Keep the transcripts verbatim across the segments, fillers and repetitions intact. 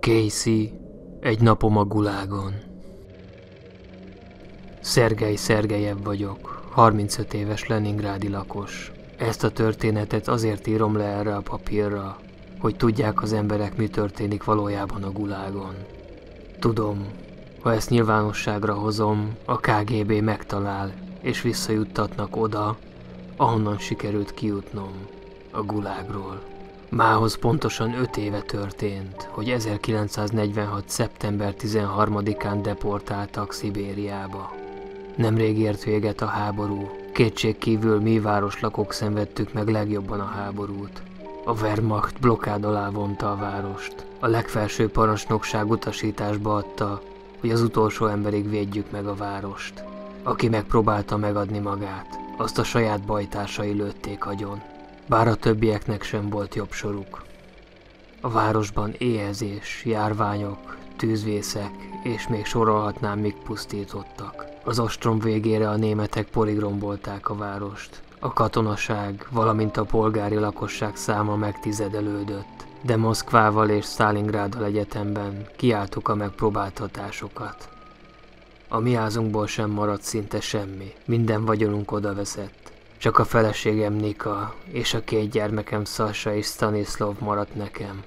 Casey, egy napom a Gulágon. Szergej Szergejev vagyok, harmincöt éves leningrádi lakos. Ezt a történetet azért írom le erre a papírra, hogy tudják az emberek, mi történik valójában a Gulágon. Tudom, ha ezt nyilvánosságra hozom, a ká gé bé megtalál, és visszajuttatnak oda, ahonnan sikerült kijutnom, a Gulágról. Mához pontosan öt éve történt, hogy ezerkilencszáznegyvenhat. szeptember tizenharmadikán deportáltak Szibériába. Nemrég ért véget a háború, kétségkívül mi városlakók szenvedtük meg legjobban a háborút. A Wehrmacht blokkád alá vonta a várost. A legfelsőbb parancsnokság utasításba adta, hogy az utolsó emberig védjük meg a várost. Aki megpróbálta megadni magát, azt a saját bajtársai lőtték agyon. Bár a többieknek sem volt jobb soruk. A városban éhezés, járványok, tűzvészek, és még sorolhatnám, mik pusztítottak. Az ostrom végére a németek porigrombolták a várost. A katonaság, valamint a polgári lakosság száma megtizedelődött, de Moszkvával és Sztálingráddal egyetemben kiálltuk a megpróbáltatásokat. A mi házunkból sem maradt szinte semmi, minden vagyonunk odaveszett. Csak a feleségem Nika és a két gyermekem Sasha és Stanislav maradt nekem.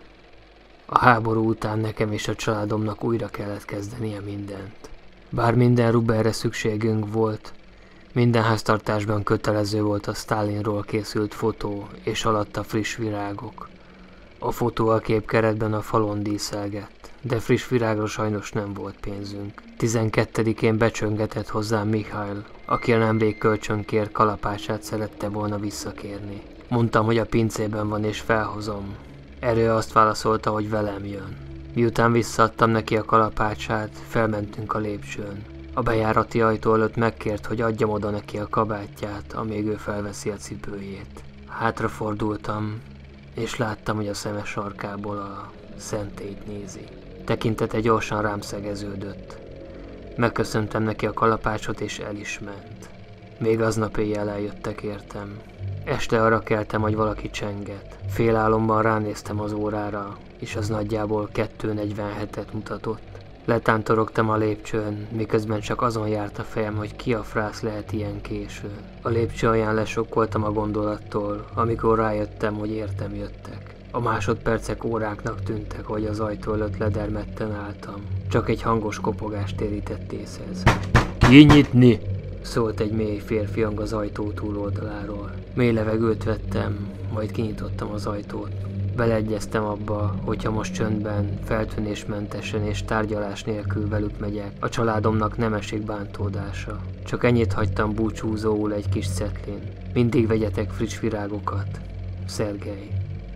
A háború után nekem és a családomnak újra kellett kezdenie mindent. Bár minden rubelre szükségünk volt, minden háztartásban kötelező volt a Sztálinról készült fotó és alatta friss virágok. A fotó a képkeretben a falon díszelgett, de friss virágra sajnos nem volt pénzünk. tizenkettedikén becsöngetett hozzám Mihail, aki a nemrég kölcsönkért kalapácsát szerette volna visszakérni. Mondtam, hogy a pincében van és felhozom. Erre azt válaszolta, hogy velem jön. Miután visszaadtam neki a kalapácsát, felmentünk a lépcsőn. A bejárati ajtó előtt megkért, hogy adjam oda neki a kabátját, amíg ő felveszi a cipőjét. Hátrafordultam, és láttam, hogy a szeme sarkából a szentélyt nézi. Tekintete gyorsan rám szegeződött. Megköszöntem neki a kalapácsot, és el is ment. Még aznap éjjel eljöttek értem. Este arra keltem, hogy valaki csenget. Félálomban ránéztem az órára, és az nagyjából kettő negyvenhetet mutatott. Letántorogtam a lépcsőn, miközben csak azon járt a fejem, hogy ki a frász lehet ilyen későn. A lépcső alján lesokkoltam a gondolattól, amikor rájöttem, hogy értem jöttek. A másodpercek óráknak tűntek, hogy az ajtó előtt ledermedten álltam. Csak egy hangos kopogást térített észhez. Kinyitni! Szólt egy mély férfi hang az ajtó túloldaláról. Mély levegőt vettem, majd kinyitottam az ajtót. Beleegyeztem abba, hogyha most csöndben, feltűnésmentesen és tárgyalás nélkül velük megyek, a családomnak nem esik bántódása. Csak ennyit hagytam búcsúzóul egy kis cetlin. Mindig vegyetek friss virágokat. Szergej.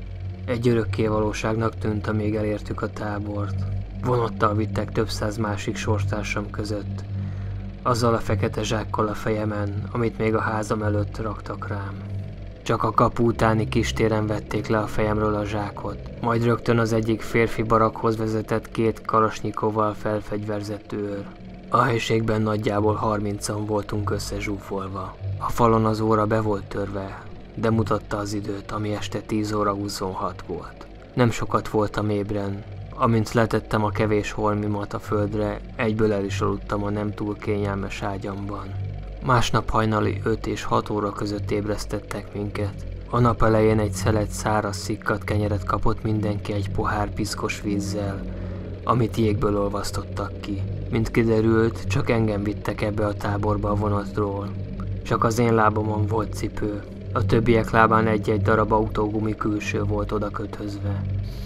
Egy örökké valóságnak tűnt, amíg elértük a tábort. Vonattal vittek több száz másik sorstársam között. Azzal a fekete zsákkal a fejemen, amit még a házam előtt raktak rám. Csak a kapu utáni kistéren vették le a fejemről a zsákot, majd rögtön az egyik férfi barakhoz vezetett két kalasnyikovval felfegyverzett őr. A helységben nagyjából harmincan voltunk összezsúfolva. A falon az óra be volt törve, de mutatta az időt, ami este tíz óra huszonhat volt. Nem sokat voltam ébren. Amint letettem a kevés holmimat a földre, egyből el is aludtam a nem túl kényelmes ágyamban. Másnap hajnali öt és hat óra között ébresztettek minket. A nap elején egy szelet száraz szikkat kenyeret kapott mindenki egy pohár piszkos vízzel, amit jégből olvasztottak ki. Mint kiderült, csak engem vittek ebbe a táborba a vonatról. Csak az én lábamon volt cipő. A többiek lábán egy-egy darab autógumi külső volt oda kötözve.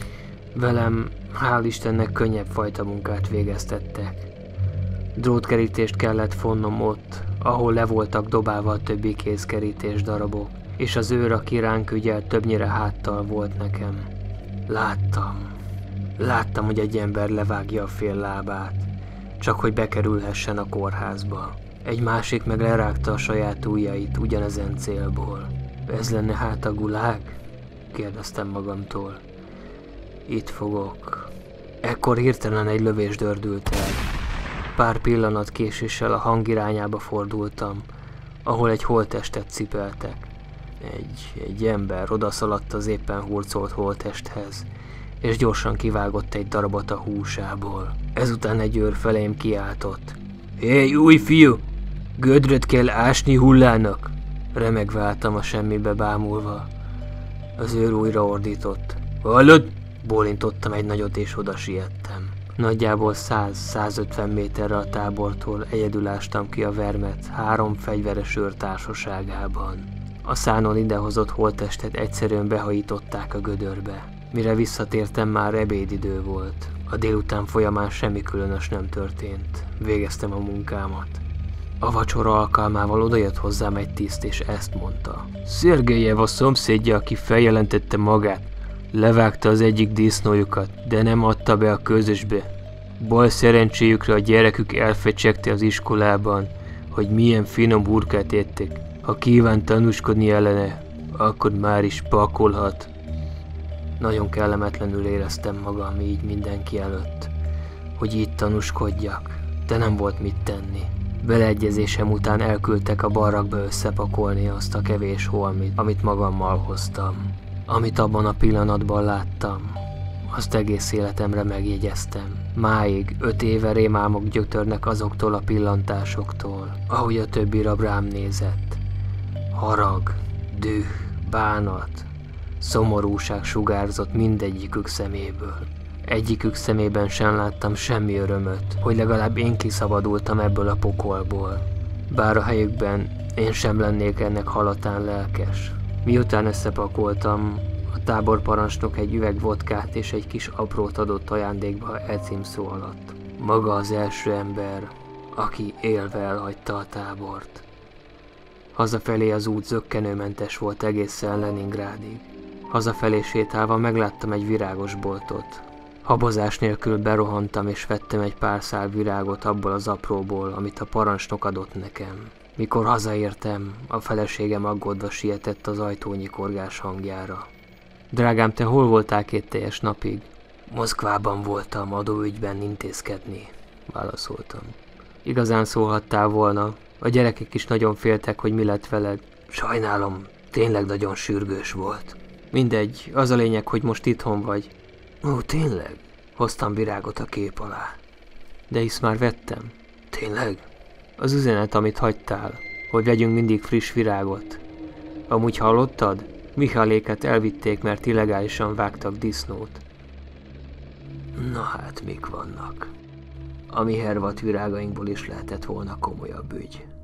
Velem, hál' Istennek, könnyebb fajta munkát végeztettek. Drótkerítést kellett fonnom ott, ahol le voltak dobálva a többi kézkerítés darabok, és az őr, aki ránk ügyelt, többnyire háttal volt nekem. Láttam. Láttam, hogy egy ember levágja a fél lábát, csak hogy bekerülhessen a kórházba. Egy másik meg lerágta a saját ujjait ugyanezen célból. Ez lenne hát a Gulág? Kérdeztem magamtól. Itt fogok. Ekkor hirtelen egy lövés dördült el. Pár pillanat késéssel a hang irányába fordultam, ahol egy holttestet cipeltek. Egy, egy ember odaszaladt az éppen hurcolt holttesthez, és gyorsan kivágott egy darabot a húsából. Ezután egy őr felém kiáltott. Hé, új fiú! Gödröt kell ásni hullának! Remegve álltam a semmibe bámulva. Az őr újra ordított. Hallod? Bólintottam egy nagyot és oda siettem. Nagyjából száz-százötven méterre a tábortól egyedül ástam ki a vermet három fegyveres őr társaságában. A szánon idehozott holttestet egyszerűen behajították a gödörbe. Mire visszatértem, már ebédidő volt. A délután folyamán semmi különös nem történt. Végeztem a munkámat. A vacsora alkalmával odajött hozzám egy tiszt, és ezt mondta. Szergejev a szomszédja, aki feljelentette magát. Levágta az egyik disznójukat, de nem adta be a közösbe. Bal szerencséjükre a gyerekük elfecsegte az iskolában, hogy milyen finom burkát ettek. Ha kíván tanúskodni ellene, akkor már is pakolhat. Nagyon kellemetlenül éreztem magam így mindenki előtt, hogy így tanúskodjak, de nem volt mit tenni. Beleegyezésem után elküldtek a barakba összepakolni azt a kevés holmit, amit magammal hoztam. Amit abban a pillanatban láttam, azt egész életemre megjegyeztem. Máig öt éve rémálmok gyötörnek azoktól a pillantásoktól, ahogy a többi rab rám nézett. Harag, düh, bánat, szomorúság sugárzott mindegyikük szeméből. Egyikük szemében sem láttam semmi örömöt, hogy legalább én kiszabadultam ebből a pokolból. Bár a helyükben én sem lennék ennek halatán lelkes. Miután összepakoltam, a táborparancsnok egy üveg vodkát és egy kis aprót adott ajándékba e címszó alatt. Maga az első ember, aki élve elhagyta a tábort. Hazafelé az út zökkenőmentes volt egészen Leningrádig. Hazafelé sétálva megláttam egy virágos boltot. Habozás nélkül berohantam és vettem egy pár szál virágot abból az apróból, amit a parancsnok adott nekem. Mikor hazaértem, a feleségem aggódva sietett az ajtónyikorgás hangjára. Drágám, te hol voltál két teljes napig? Moszkvában voltam adóügyben intézkedni, válaszoltam. Igazán szólhattál volna, a gyerekek is nagyon féltek, hogy mi lett veled. Sajnálom, tényleg nagyon sürgős volt. Mindegy, az a lényeg, hogy most itthon vagy. Ó, tényleg? Hoztam virágot a kép alá. De hisz már vettem. Tényleg? Az üzenet, amit hagytál, hogy vegyünk mindig friss virágot. Amúgy hallottad? Miháléket elvitték, mert illegálisan vágtak disznót. Na hát, mik vannak? A mi hervat virágainkból is lehetett volna komolyabb ügy.